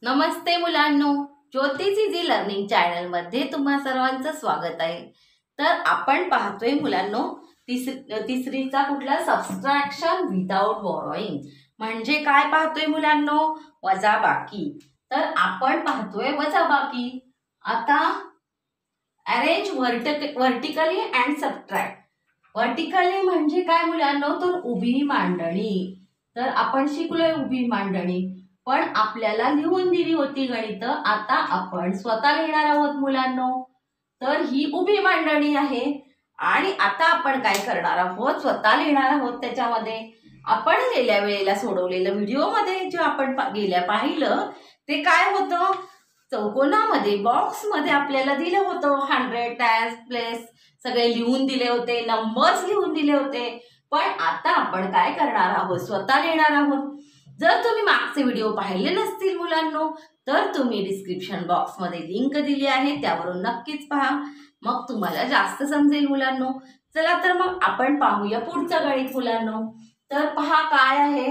नमस्ते मुलांनो, ज्योतिष easy learning channel मध्ये तुम्हा सर्वांचं स्वागत आहे। तर आपण पाहतोय मुलांनो तिसरीचा कुठला सबट्रॅक्शन विदाउट बॉरोइंग म्हणजे काय पाहतोय मुलांनो, वजाबाकी। तर आपण पाहतोय वजाबाकी। आता arrange vertically and subtract. Vertically म्हणजे काय मुलांनो, तर उभी मांडणी। तर आपण शिकलोय उभी मांडणी, पण आपल्याला लिहून दिली होती गणित, आता आपण स्वतः लिहिणार आहोत मुलांनो। तर ही उभी मांडणी आहे आणि आता आपण काय करणार आहोत, स्वतः लिहिणार आहोत। त्याच्यामध्ये आपण गेल्या वेळेला सोडवलेलं व्हिडिओमध्ये जे आपण गेल्या पाहिलं ते काय होतं, चौकोनामध्ये बॉक्समध्ये आपल्याला दिलं होतं 100 10 प्लेस सगळे लिहून दिले होते, नंबर्स लिहून दिले होते। पण आता आपण काय करणार आहोत, स्वतः लिहिणार आहोत। जर तुम्ही मागचे व्हिडिओ पाहिले नसतील मुलांनो, तर तुम्ही डिस्क्रिप्शन बॉक्समध्ये लिंक दिली आहे, त्यावरून नक्कीच पहा, मग तुम्हाला जास्त समजेल मुलांनो। चला तर मग आपण पाहूया पुढचं गणित मुलांनो। तर पहा काय आहे,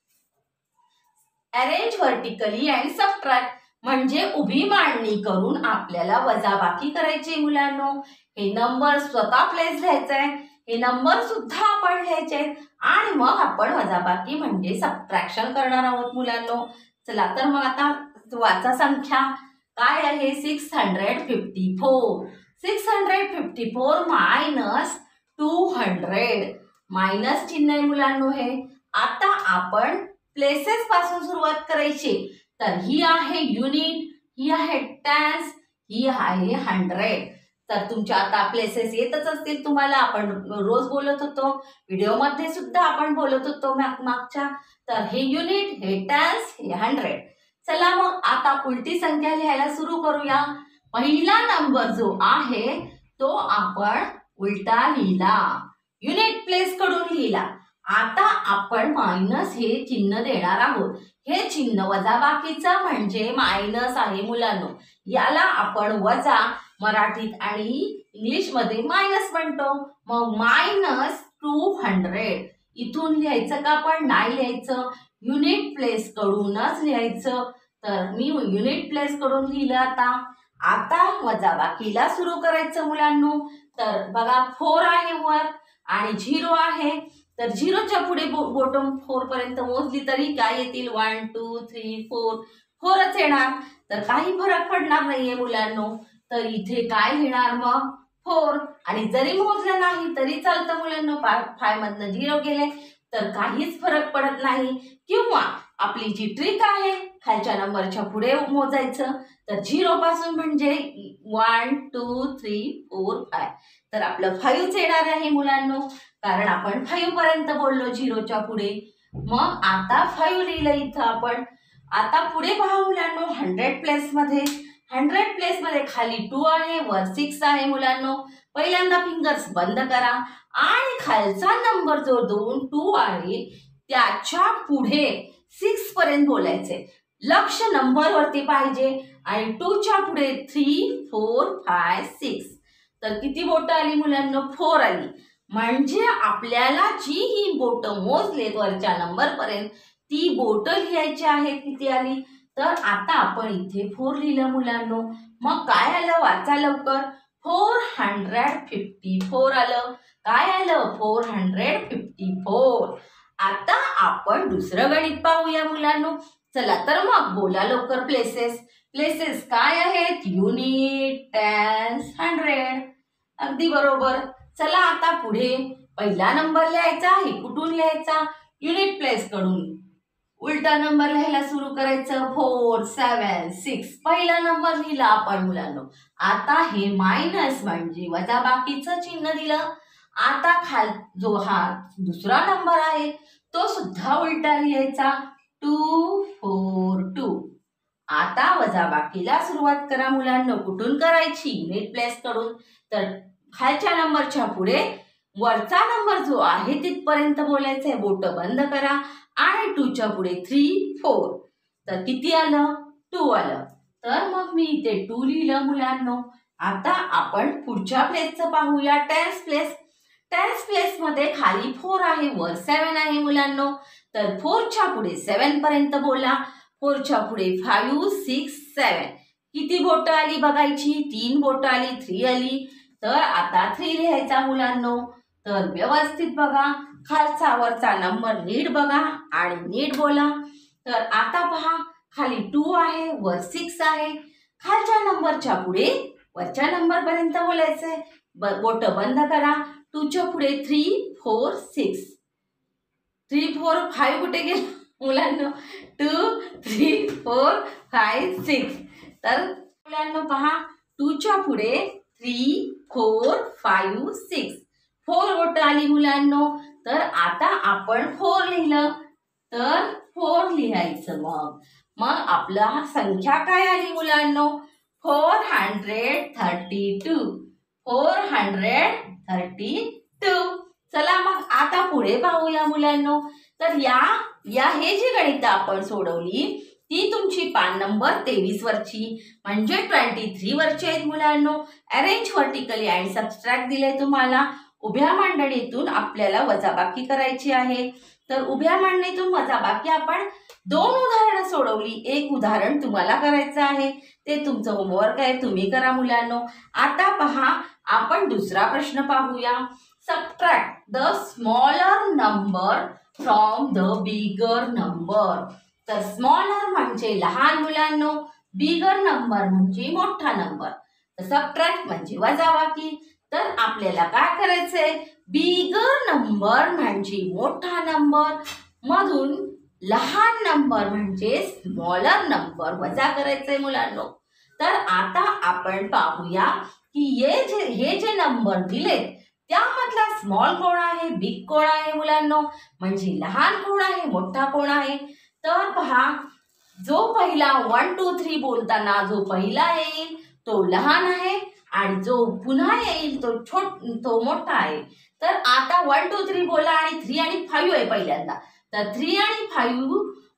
अरेंज व्हर्टिकली अँड सबट्रॅक्ट म्हणजे उभी मांडणी करून आपल्याला वजाबाकी करायची मुलांनो। हे नंबर स्वतः प्लेस लिहायचे आहे, हे नंबर सुद्धा आपण लिहायचे आहेत आणि मग आपण वजाबाकी म्हणजे सबट्रॅक्शन करणार आहोत मुलांनो। चला तर मग आता वाचा संख्या काय आहे, 654 654 मायनस 200 मायनस चिन्ह आहे मुलांनो हे। आता आपण प्लेसेस पासून सुरुवात करायची। तर ही आहे युनिट, ही आहे टेन्स, ही आहे 100। तर तुमच्या आता प्लेसेस येतच असतील तुम्हाला, आपण रोज बोलत होतो, व्हिडिओ मध्ये सुद्धा आपण बोलत होतो मागच्या। तर हे युनिट, हे टेन्स, हे 100। चला मग आता उलटी संख्या लिहायला सुरू करूया। पहिला नंबर जो आहे तो आपण उलटा लिहिला, युनिट प्लेस कडून लिहिला। आता आपण मायनस हे चिन्ह देणार आहोत। हे चिन्ह वजाबाकीचा म्हणजे मायनस आहे मुलांनो, याला आपण वजा मराठीत आणि इंग्लिश मध्ये मायनस म्हणतो। मग मायनस 200 इथून लिहायचं का, पण नाही लिहायचं, युनिट प्लेस कडूनच लिहायचं। तर मी युनिट प्लेस कडून लिहिलं। आता वजाबाकीला सुरू करायचं मुलांनो। तर बघा 4 आहे वर आणि 0 आहे, तर 0च्या पुढे बॉटम 4 पर्यंत मोजली तरी काय येतील, 1 2 3 4 4च येणार। तर काही फरक पडणार नाहीये मुलांनो। तर इथे काय लिहिणार मग 4, आणि जरी मोजलं नाही तरी चालतं मुलांनो, 5 मधनं 0 गेले तर काहीच फरक पडत नाही। किंवा आपली जी ट्रिक आहे, खालच्या नंबरच्या पुढे मोजायचं। तर 0 पासून म्हणजे 1 2 3 4 5, तर आपलं 5च येणार आहे मुलांनो, कारण आपण 5 पर्यंत बोललो 0च्या पुढे। मग आता 5 लिहिलं इथं आपण। आता पुढे पहा मुलांनो, 100 प्लेस मध्ये, 100 प्लेस मध्ये खाली 2 आहे, वर 6 आहे मुलांनो। पहिल्यांदा फिंगर्स बंद करा आणि खालचा नंबर जो 2 आहे त्याच्या पुढे 6 पर्यंत बोलायचे, लक्ष नंबर वरती पाहिजे। आणि 2च्या पुढे 3 4 5 6, तर किती बोट आली मुलांनो, 4 आली। म्हणजे आपल्याला जी ही बोट मोजलेत वरच्या नंबर पर्यंत ती बोट लिहायची आहेत, किती आली। तर आता आपण इथे 4 लिहिलं मुलांनो। मग काय आलं, वाचा लवकर, 454 आलं। काय आलं, 454। आता आपण दुसरं गणित पाहूया मुलांनो। चला तर मग बोला लवकर, प्लेसेस प्लेसेस काय आहेत, युनिट टेन्स 100, अगदी बरोबर। चला आता पुढे पहिला नंबर लिहायचा, हे कुठून लिहायचा, युनिट प्लेस कडून उलटा नंबर लिहायला सुरू करायचं, 4 7 6 पहिला नंबर लिहिला आपण मुलांनो। आता हे मायनस म्हणजे वजाबाकीचं चिन्ह दिलं। आता जो हा दुसरा नंबर आहे तो सुद्धा उलटा लिहायचा, 2 4 2। आता वजाबाकीला सुरुवात करा मुलांनो, कुठून करायची, युनिट प्लेस कडून। तर खालच्या नंबरच्या पुढे वरचा नंबर जो आहे तिथपर्यंत बोलायचंय, बोट बंद करा आणि 2च्या पुढे 3 4, तर किती आलं, 2 आलं। तर मग मी इथे 2 लिहिलं मुलांनो। आता आपण पुढच्या प्लेसचं पाहूया, टेन्स प्लेस। टेन्स प्लेस मध्ये खाली 4 आहे, वर 7 आहे मुलांनो। तर 4च्या पुढे 7 पर्यंत बोला, 4च्या पुढे 5, 6, 7. किती बोटं आली बघायची? 3 बोटं आली, 3 आली. तर आता 3 लिहायचा मुलांनो. तर व्यवस्थित बघा, खालचा वरचा नंबर नीट बघा आणि नीट बोला. तर आता पहा, खाली 2 आहे, वर 6 आहे. खालच्या नंबरच्या पुढे वरच्या नंबर पर्यंत बोलायचंय. बोटं बंद करा. 2च्या पुढे 3, 4, 6. 3, 4, 5 कुठे गेले मुलांनो? 2, 3, 4, 5, 6. तर मुलांनो पहा, 2च्या पुढे 3, 4, 5, 6. 4 बोटं आली मुलांनो. तर आता आपण 4 लिहिलं, तर 4 लिहायचं. मग आपला संख्या काय आली मुलांनो? 432. 432. चला मग आता पुढे पाहूया मुलांनो. तर हे जी गणितं आपण सोडवली ती तुमची पान नंबर 23 वरची म्हणजे 23 वरची आहेत मुलांनो. अरेंज व्हर्टिकली अँड सबट्रॅक्ट दिले तुम्हाला. उभ्या मांडणीतून आपल्याला वजाबाकी करायची आहे. तर उभ्या मांडणीतून वजाबाकी आपण 2 उदाहरणं सोडवली. एक उदाहरण तुम्हाला करायचं आहे, ते तुमचं होमवर्क आहे, तुम्ही करा मुलांनो. आता पहा, आपण दुसरा प्रश्न पाहूया. Subtract the smaller number from the bigger number. तर स्मॉलर म्हणजे लहान मुलांनो, बिगर नंबर म्हणजे मोठा नंबर. तर सबट्रॅक्ट म्हणजे वजाबाकी. तर आपल्याला काय करायचंय? बिगर नंबर म्हणजे मोठा नंबर मधून लहान नंबर म्हणजे स्मॉलर नंबर वजा करायचंय मुलांनो. तर आता आपण पाहूया की हे जे नंबर दिलेत त्यामधला स्मॉल कोण आहे, बिग कोण आहे मुलांनो, म्हणजे लहान कोण आहे, मोठा कोण आहे. तर पहा, जो पहिला 1, 2, 3 बोलताना जो पहिला येईल तो लहान आहे आणि जो पुन्हा येईल तो मोठा आहे. तर आता 1, 2, 3 बोला आणि 3 आणि 5 आहे पहिल्यांदा. तर 3 आणि 5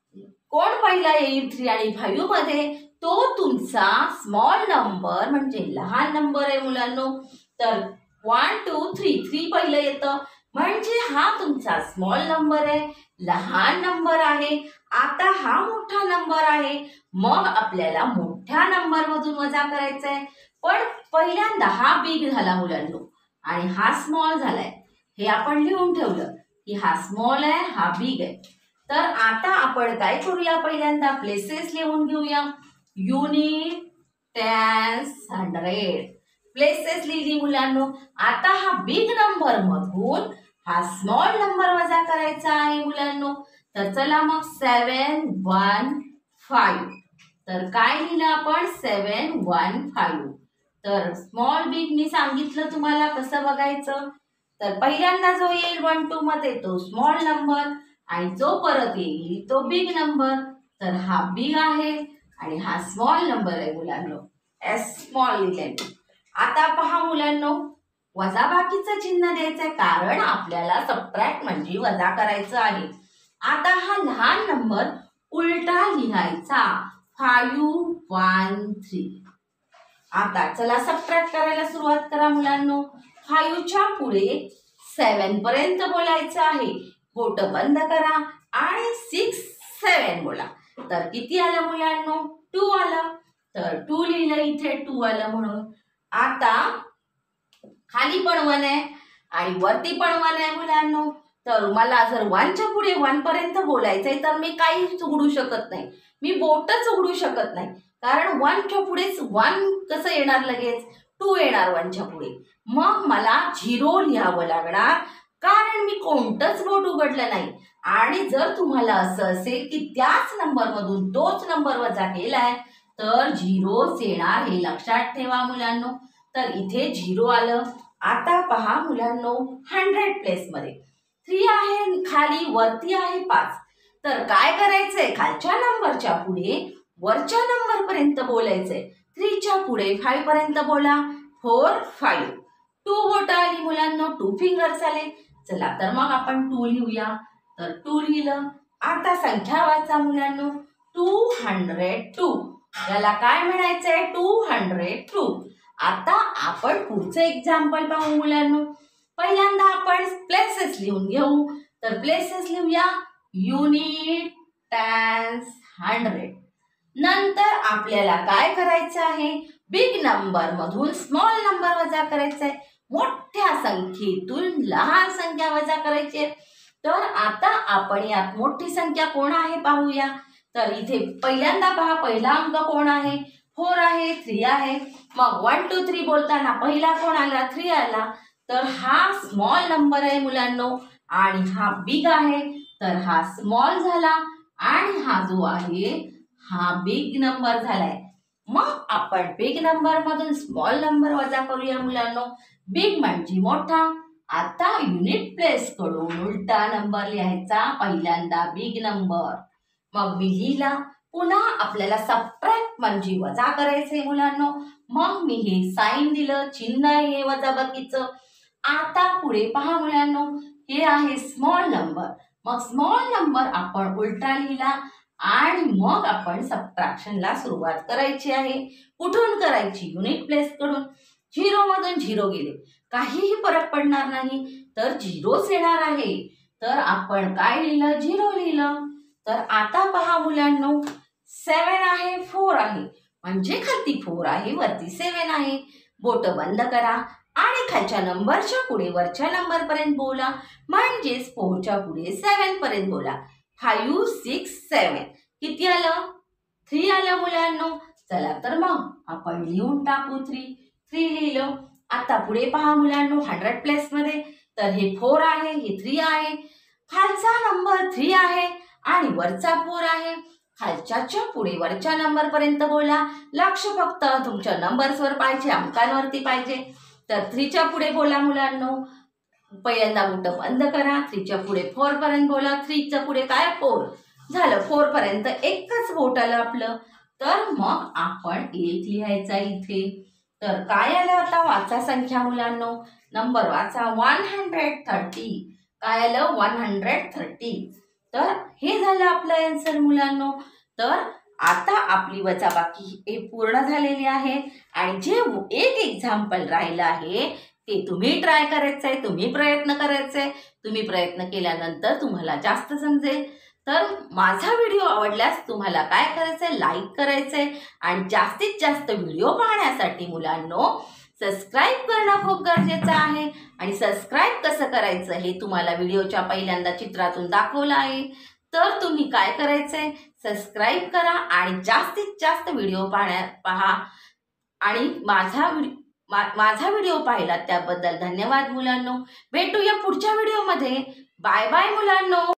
कोण पहिला येईल? 3 आणि 5 मध्ये तो तुमचा स्मॉल नंबर म्हणजे लहान नंबर आहे मुलांनो. तर 1, 2, 3 पहिलं येतं म्हणजे हा तुमचा स्मॉल नंबर आहे, लहान नंबर आहे. आता हा मोठा नंबर आहे. मग आपल्याला मोठ्या नंबर मधून वजा करायचा आहे. पण पहिल्यांदा हा बिग झाला मुलांनो आणि हा स्मॉल झालाय. हे आपण लिहून ठेवलं की हा स्मॉल आहे, हा बिग आहे. तर आता आपण काय करूया? पहिल्यांदा प्लेसेस लिहून घेऊया. Unit, tens, 100. प्लेसेस लिहिली मुलांनो. आता हा बिग नंबर मधून हा स्मॉल नंबर वजा करायचा आहे मुलांनो. तर चला मग 7, 1, 5. तर काय लिहिलं आपण? 7, 1, 5. तर स्मॉल बिग मी सांगितलं तुम्हाला कसं बघायचं. तर पहिल्यांदा जो येईल 1, 2 मध्ये तो स्मॉल नंबर आणि जो परत येईल तो बिग नंबर. तर हा बिग आहे आणि हा स्मॉल नंबर आहे मुलांनो. एस स्मॉल लिहिलंय. आता पहा मुलांनो, वजाबाकीचं चिन्ह द्यायचंय कारण आपल्याला सबट्रॅक्ट म्हणजे वजा करायचं आहे. आता हा लहान नंबर उलटा लिहायचा. 5, 1, 3. आता चला सबट्रॅक्ट करायला सुरुवात करा मुलांनो. 5च्या पुढे 7 पर्यंत बोलायचं आहे. बोट बंद करा आणि 6, 7 बोला. तर किती आलं मुलांनो? 2 आलं. तर 2 लिहिलं इथे, 2 आलं म्हणून. आता खाली पण 1 आहे आणि वरती पण 1 आहे मुलांनो. तर मला जर 1च्या पुढे 1 पर्यंत बोलायचंय तर मी काहीच उघडू शकत नाही. मी बोटच उघडू शकत नाही कारण 1च्या पुढेच 1 कसं येणार? लगेच 2 येणार 1च्या पुढे. मग मला 0 लिहावं लागणार कारण मी कोणतंच बोट उघडलं नाही. आणि जर तुम्हाला असं असेल की त्याच नंबर मधून तोच नंबर वजा केलाय तर 0च येणार, हे लक्षात ठेवा मुलांनो. तर इथे 0 आलं. आता पहा मुलांनो, 100 प्लेस मध्ये 3 आहे, खाली वरती आहे 5. तर काय करायचंय? खालच्या नंबरच्या पुढे वरच्या नंबर पर्यंत बोलायचंय. 3च्या पुढे 5 पर्यंत बोला. 4, 5. 2 बोट आली मुलांनो, 2 फिंगर्स आले. चला तर मग आपण 2 लिहूया. तर 2 लिहिलं. आता संख्या वाचा मुलांनो. 202. याला काय म्हणायचंय? 202. आता आपण पुढचं एक्झाम्पल पाहू मुलांनो. पहिल्यांदा आपण प्लेसेस लिहून घेऊ. तर प्लेसेस लिहूया. Unit, tens, 100. नंतर आपल्याला काय करायचं आहे, बिग नंबर मधून स्मॉल नंबर वजा करायचा आहे, मोठ्या संख्येतून लहान संख्या वजा करायची आहे. तर आता आपण यात मोठी संख्या कोण आहे पाहूया. तर इथे पहिल्यांदा पहा, पहिला अंक कोण आहे, 4 आहे, 3 आहे. मग 1 2 3 बोलताना पहिला कोण आला, 3 आला. तर हा स्मॉल नंबर आहे मुलांनो आणि हा बिग आहे, तर हा स्मॉल झाला आणि हा जो आहे हा बिग नंबर झालाय. मग आपण बिग नंबर मधून स्मॉल नंबर वजा करूया मुलांनो. बिग म्हणजे मोठा. आता युनिट प्लेस कडून उलटा नंबर लिहायचा, पहिल्यांदा बिग नंबर, मग मी लिहिला. पुन्हा आपल्याला सबट्रॅक्ट म्हणजे वजा करायचंय मुलांनो. मग मी हे साइन दिलं, चिन्ह हे वजाबाकीचं. आता पुढे पहा मुलांनो, हे आहे स्मॉल नंबर. मग स्मॉल नंबर आपण उलटा लिहिला आणि मग आपण सबट्रॅक्शनला सुरुवात करायची आहे. कुठून करायची, युनिट प्लेस कडून. 0 मधून 0 गेले, काहीही फरक पडणार नाही, तर 0च येणार आहे. तर आपण काय लिहिलं, 0 लिहिलं. तर आता पहा मुलांनो, 7 आहे, 4 आहे, म्हणजे खालती 4 आहे, वरती 7 आहे. बोट बंद करा आणि खालच्या नंबरच्या पुढे वरच्या नंबर पर्यंत बोला, म्हणजेच 4 च्या पुढे 7 पर्यंत बोला. 5 6 7 किती आलं, 3 आलं मुलांनो. चला तर मग आपण लिहून टाकू 3 लिहिलं. आता पुढे पहा मुलांनो, 100 प्लेस मध्ये. तर हे 4 आहे, हे 3 आहे, खालचा नंबर 3 आहे आणि वरचा 4 आहे. खालच्याच्या पुढे वरच्या नंबर पर्यंत बोला. लक्ष फक्त तुमच्या नंबर्सवर पाहिजे, अंकांवरती पाहिजे. तर 3 च्या पुढे बोला मुलांनो. पहिल्यांदा बोट बंद करा, 3 च्या पुढे 4 पर्यंत बोला. 3 च्या पुढे काय, 4 झालं. 4 पर्यंत एकच बोट आलं आपलं. तर मग आपण 1 लिहायचा इथे. तर काय आलं, आता वाचा संख्या मुलांनो, नंबर वाचा. 130. काय आलं, 130. तर हे झालं आपलं आन्सर मुलांनो. तर आता आपली वजाबाकी हे पूर्ण झालेली आहे आणि जे एक एक्झाम्पल राहिलं आहे ते तुम्ही ट्राय करायचंय, तुम्ही प्रयत्न करायचे. तुम्ही प्रयत्न केल्यानंतर तुम्हाला जास्त समजेल. तर माझा व्हिडिओ आवडल्यास तुम्हाला काय करायचंय, लाईक करायचंय आणि जास्तीत जास्त व्हिडिओ पाहण्यासाठी मुलांनो सबस्क्राईब करणं खूप गरजेचं आहे. आणि सबस्क्राईब कसं करायचं हे तुम्हाला व्हिडिओच्या पहिल्यांदा चित्रातून दाखवलं आहे. तर तुम्ही काय करायचंय, सबस्क्राईब करा आणि जास्तीत जास्त व्हिडिओ पहा आणि माझा व्हिडिओ पाहिला त्याबद्दल धन्यवाद मुलांनो. भेटूया पुढच्या व्हिडिओमध्ये. बाय बाय मुलांनो.